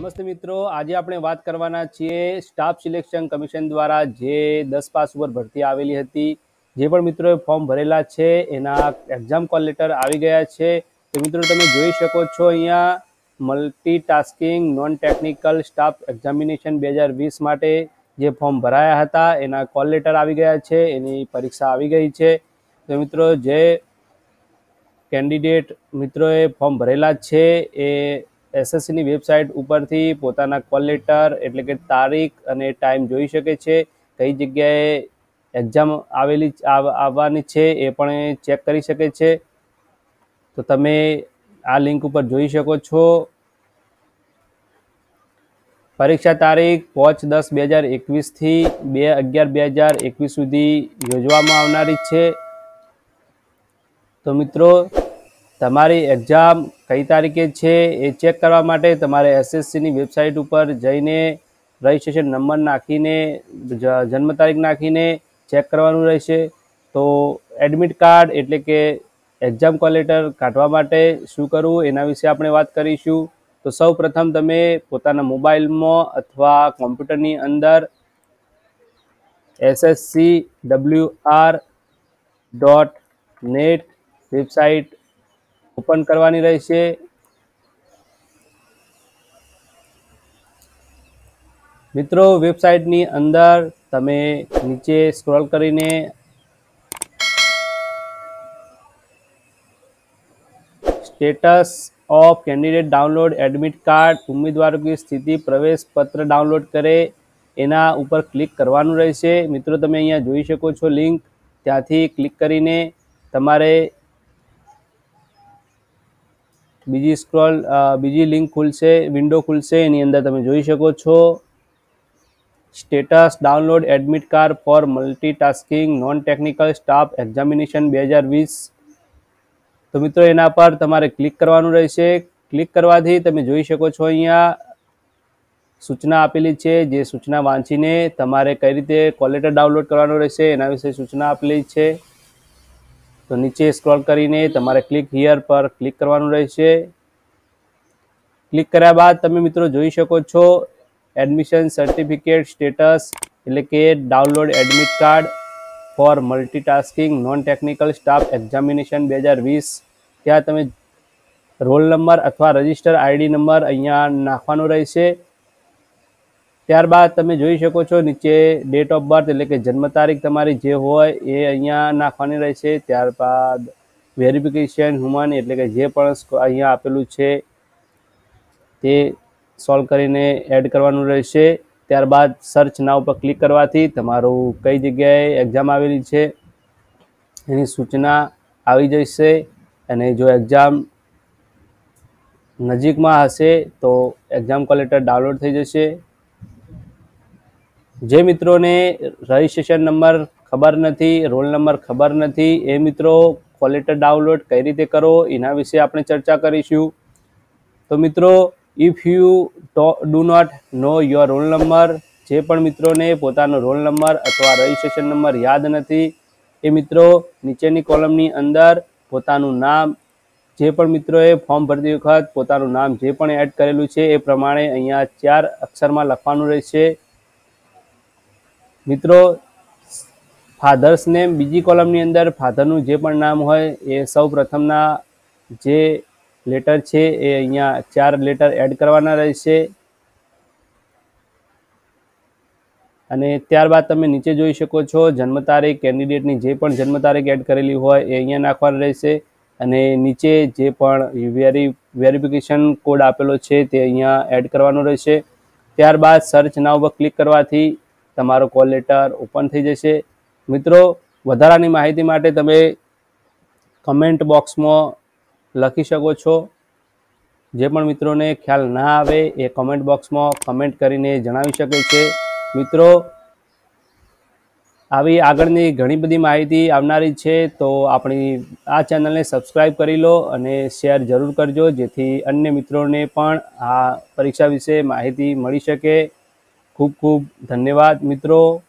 નમસ્તે મિત્રો, આજે આપણે વાત કરવાના છીએ સ્ટાફ સિલેક્શન કમિશન દ્વારા જે 10 પાસ ઉપર ભરતી આવેલી હતી. જે પણ મિત્રોએ ફોર્મ ભરેલા છે એના એક્ઝામ કોલ લેટર આવી ગયા છે. તો મિત્રો તમે જોઈ શકો છો અહીંયા multitasking non technical staff examination 2020 માટે જે ફોર્મ ભરાયા હતા એના કોલ લેટર આવી ગયા છે, એની પરીક્ષા આવી ગઈ છે. તો મિત્રો જે કેન્ડિડેટ મિત્રોએ ફોર્મ ભરેલા છે એ એસએસસીની વેબસાઇટ ઉપરથી પોતાના કોલ લેટર એટલે કે તારીખ અને ટાઈમ જોઈ શકે છે. કઈ જગ્યાએ એક્ઝામ આવવાની છે એ પણ ચેક કરી શકે છે. તો તમે આ લિંક ઉપર જોઈ શકો છો. પરીક્ષા તારીખ 5/10/2021 થી 2/11/2021 સુધી યોજવામાં આવનારી છે. તો મિત્રો તમારી એક્ઝામ કઈ તારીખે છે એ ચેક કરવા માટે તમારે એસએસસીની વેબસાઇટ ઉપર જઈને રજિસ્ટ્રેશન નંબર નાખીને જન્મ તારીખ નાખીને ચેક કરવાનું રહેશે. તો એડમિટ કાર્ડ એટલે કે એક્ઝામ કોલ લેટર કાઢવા માટે શું કરવું એના વિશે આપણે વાત કરીશું. તો સૌ પ્રથમ તમે પોતાના મોબાઈલમાં અથવા કોમ્પ્યુટરની અંદર sscwr.net વેબસાઇટ ઓપન કરવાની રહેશે. મિત્રો વેબસાઇટની અંદર તમે નીચે સ્ક્રોલ કરીને status of candidate download admit card उम्मीदवारों की स्थिति प्रवेश पत्र डाउनलोड करे एना ऊपर क्लिक करवानुं रहेशे. मित्रों तमे अहींया जोई शको छो लिंक, त्यांथी क्लिक करीने तमारे बीजी लिंक खुलशे, विंडो खुलशे. एनी अंदर तमे जोई शको छो status download admit card for multitasking non technical staff examination 2020. तो मित्रों एना पर तमारे क्लिक करवानुं रहेशे. क्लिक करवाथी तमे जोई शको छो अहींया सूचना आपेली छे. जे सूचना वांचीने तमारे कई रीते कॉल लेटर डाउनलोड करवानुं रहेशे एना विषे सूचना आपेली छे. तो नीचे स्क्रॉल करीने तमारे क्लिक हियर पर क्लिक करवानुं रहेशे. क्लिक कर्या बाद तमे मित्रों जोई शको छो एडमिशन सर्टिफिकेट स्टेटस एटले के download admit card for multitasking non technical staff examination 2020. त्यां तमे रोल नंबर अथवा रजिस्टर आईडी नंबर अहींया नाखवानो रहेशे. त्यारबाद तमे जोई शको छो नीचे डेट ऑफ बर्थ एटले के जन्म तारीख तमारी जे होय ए अहींया नाखवानी रहेशे. त्यारबाद वेरिफिकेशन ह्यूमन एटले के जे पण अहींया आपेલું છે તે સોલ્વ કરીને એડ કરવાનું રહેશે. ત્યારબાદ સર્ચ નાવ પર ક્લિક કરવાથી તમારું કઈ જગ્યાએ એક્ઝામ આવેલી છે એની સૂચના આવી જશે. અને જો એક્ઝામ નજીકમાં હશે તો એક્ઝામ કોલ લેટર ડાઉનલોડ થઈ જશે. જે મિત્રોને રજિસ્ટ્રેશન નંબર ખબર નથી, રોલ નંબર ખબર નથી એ મિત્રો કોલ લેટર ડાઉનલોડ કઈ રીતે કરો એના વિશે આપણે ચર્ચા કરીશું. તો મિત્રો if you do not know your roll number, જે પણ મિત્રોને પોતાનો રોલ નંબર અથવા રજિસ્ટ્રેશન નંબર યાદ નથી એ મિત્રો નીચેની કોલમની અંદર પોતાનું નામ, જે પણ મિત્રોએ ફોર્મ ભરતી વખત પોતાનું નામ જે પણ એડ કરેલું છે એ પ્રમાણે અહીંયા 4 અક્ષરમાં લખવાનું રહેશે. મિત્રો ફાધર્સ નેમ બીજી કોલમની અંદર ફાધરનું જે પણ નામ હોય એ સૌ પ્રથમના જે લેટર છે એ અહીંયા 4 લેટર એડ કરવાના રહેશે. અને ત્યારબાદ તમે નીચે જોઈ શકો છો જન્મ તારીખ, કેન્ડિડેટની જે પણ જન્મ તારીખ એડ કરેલી હોય એ અહીંયા નાખવાની રહેશે. અને નીચે જે પણ વેરિફિકેશન કોડ આપેલો છે તે અહીંયા એડ કરવાનો રહેશે. ત્યારબાદ સર્ચ નાવ પર ક્લિક કરવાથી તમારો કોલ લેટર ઓપન થઈ જશે. મિત્રો વધારાની માહિતી માટે તમે કમેન્ટ બોક્સમાં લખી શકો છો. જે પણ મિત્રોને ખ્યાલ ના આવે એ કમેન્ટ બોક્સમાં કમેન્ટ કરીને જણાવી શકે છે. મિત્રો આવી આગળની ઘણી બધી માહિતી આવનારી છે, તો આપણી આ ચેનલને સબસ્ક્રાઈબ કરી લો અને શેર જરૂર કરજો, જેથી અન્ય મિત્રોને પણ આ પરીક્ષા વિશે માહિતી મળી શકે. ખૂબ ખૂબ ધન્યવાદ મિત્રો.